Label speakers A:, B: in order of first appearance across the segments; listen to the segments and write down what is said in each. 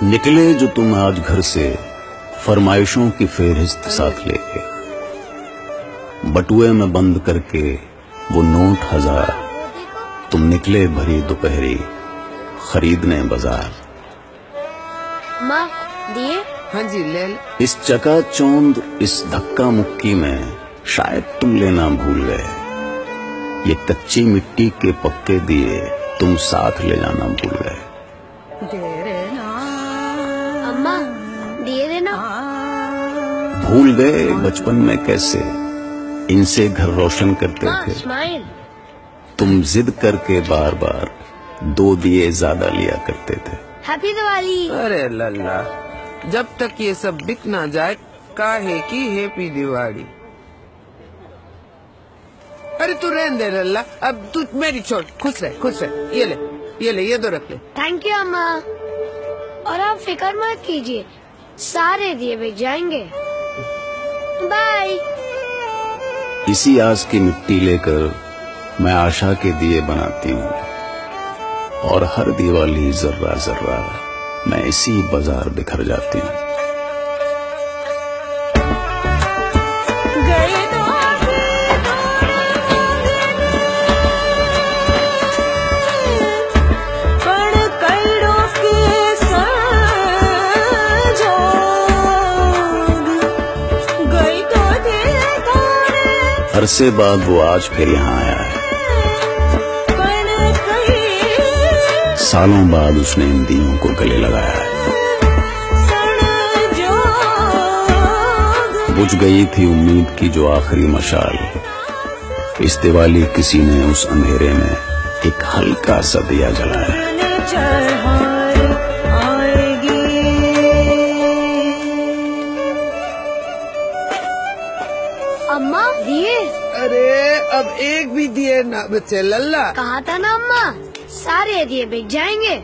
A: निकले जो तुम आज घर से फरमाइशों की फेहरिस्त साथ लेके, बटुए में बंद करके वो नोट 1000, तुम निकले भरी दोपहरी खरीदने बाजार।
B: माँ दिए?
C: हाँ जी ले लो।
A: इस चकाचौंध इस धक्का मुक्की में शायद तुम लेना भूल गए, ये कच्ची मिट्टी के पक्के दिए तुम साथ ले जाना भूल गए।
B: अम्मा दिए देना।
A: भूल गए बचपन में कैसे इनसे घर रोशन करते थे।
B: स्माइल।
A: तुम जिद करके बार बार 2 दिए ज्यादा लिया करते थे।
B: हैप्पी दिवाली।
C: अरे लल्ला, जब तक ये सब बिक ना जाए काहे की हैप्पी दिवाली। अरे तू रहने दे लल्ला, अब तू मेरी छोड़, खुश रह खुश रह। ये ले ये दो रख ले।
B: थैंक यू अम्मा। और आप फिक्र मत कीजिए, सारे दिए बिक जाएंगे। बाय।
A: इसी आस की मिट्टी लेकर मैं आशा के दिए बनाती हूँ, और हर दिवाली जर्रा जर्रा मैं इसी बाजार बिखर जाती हूँ। अरसे बाद वो आज फिर यहाँ आया है, सालों बाद उसने इन दियों को गले लगाया है। बुझ गई थी उम्मीद की जो आखिरी मशाल, इस दिवाली किसी ने उस अंधेरे में एक हल्का सा दिया जलाया।
B: अम्मा दिए?
C: अरे अब एक भी दिए ना बचे लल्ला।
B: कहा था ना अम्मा, सारे दिए बिक जाएंगे।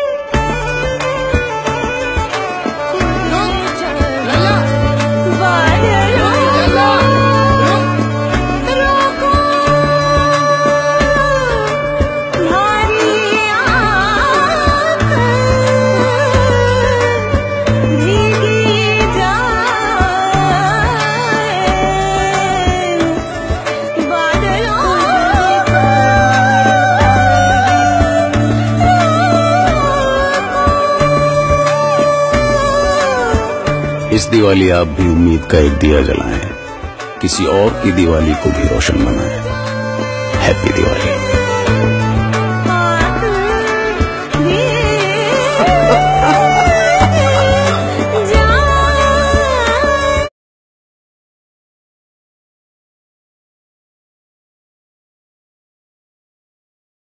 A: इस दिवाली आप भी उम्मीद का एक दिया जलाएं, किसी और की दिवाली को भी रोशन बनाएं। हैप्पी दिवाली।